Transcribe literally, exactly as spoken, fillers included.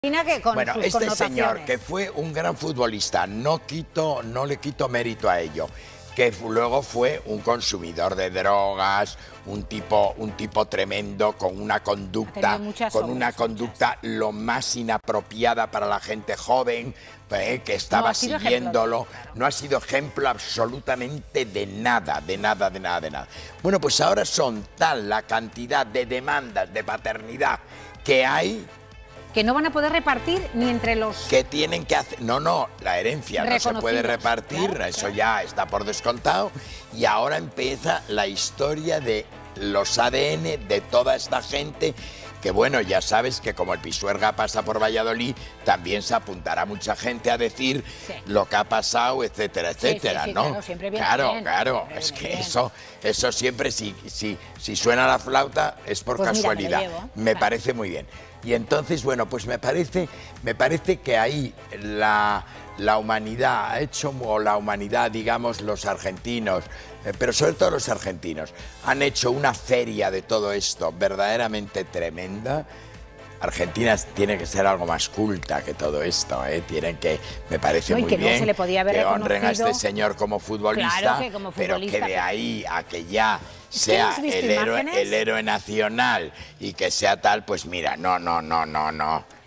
Que con bueno, sus este señor que fue un gran futbolista, no quito, no le quito mérito a ello, que luego fue un consumidor de drogas, un tipo, un tipo tremendo con una conducta, con obras, una conducta muchas. lo más inapropiada para la gente joven, eh, que estaba no siguiéndolo, ejemplo, claro. no ha sido ejemplo absolutamente de nada, de nada, de nada, de nada. Bueno, pues ahora son tal la cantidad de demandas de paternidad que hay, que no van a poder repartir ni entre los... que tienen que hacer... No, no, la herencia no se puede repartir, claro, eso claro. ya está por descontado. Y ahora empieza la historia de los A D N de toda esta gente, que bueno, ya sabes que como el Pisuerga pasa por Valladolid, también se apuntará mucha gente a decir sí. lo que ha pasado, etcétera, etcétera, sí, sí, sí, ¿no? Claro, siempre viene claro, bien, claro siempre es que bien. eso, eso siempre, si, si, si suena la flauta, es por pues casualidad. Mira, me, llevo, me claro. parece muy bien. Y entonces, bueno, pues me parece, me parece que ahí la, la humanidad ha hecho, o la humanidad, digamos, los argentinos, eh, pero sobre todo los argentinos, han hecho una feria de todo esto verdaderamente tremenda. Argentina tiene que ser algo más culta que todo esto, ¿eh? Tienen que, me parece no, muy que bien, no se le podía haber que honren reconocido... a este señor como futbolista, claro que como futbolista pero que de ahí a que ya ¿Es sea que el héroe, el héroe nacional y que sea tal, pues mira, no, no, no, no, no.